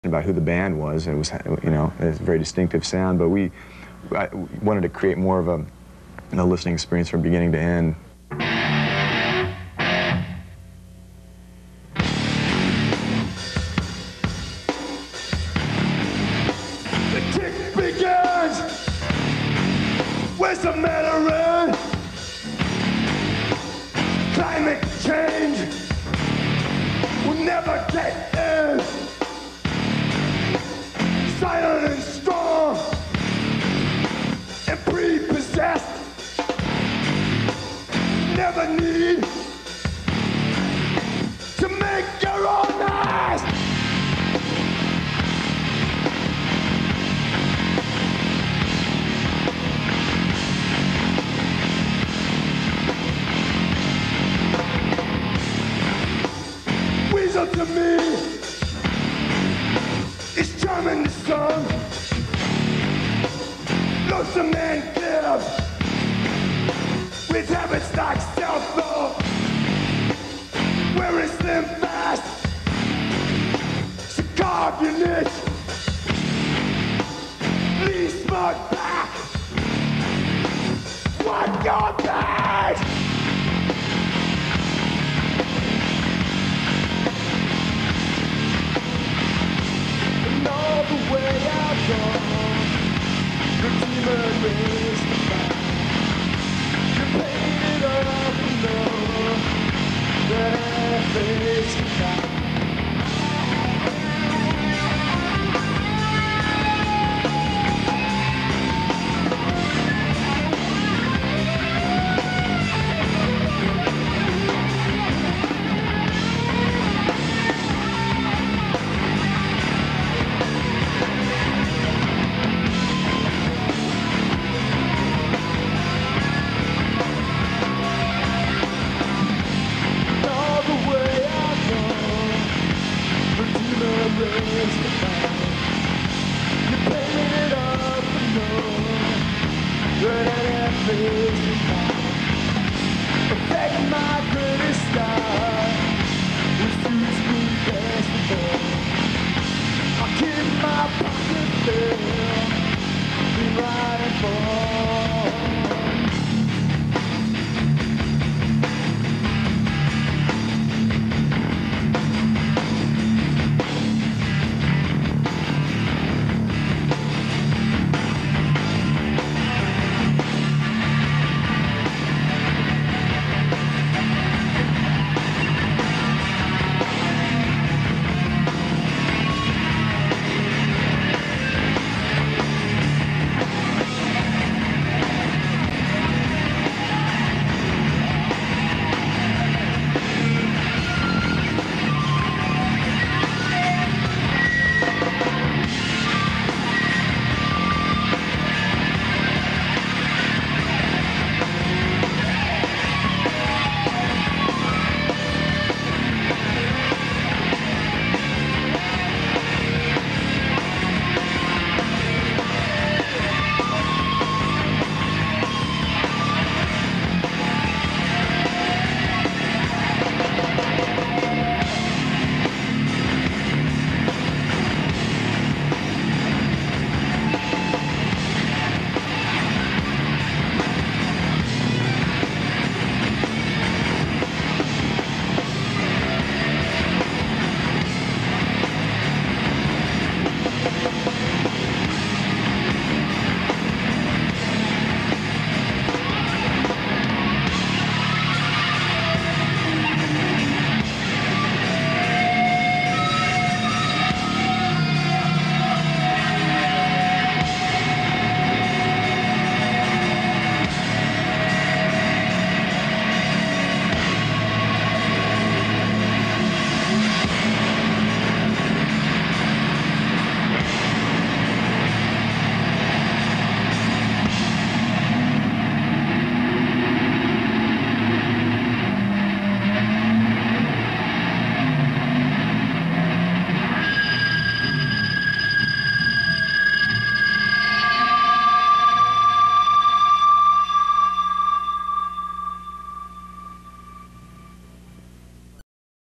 about who the band was. It was, you know, a very distinctive sound, but I wanted to create more of a listening experience from beginning to end. The kick begins with the Mandarin. Climate change will never get in. Silent and strong and prepossessed. Never need to make your own nest. Weasel to me is charming the sun. Lonesome man give with habits like self-love. Wearing slim fast, cigar unit,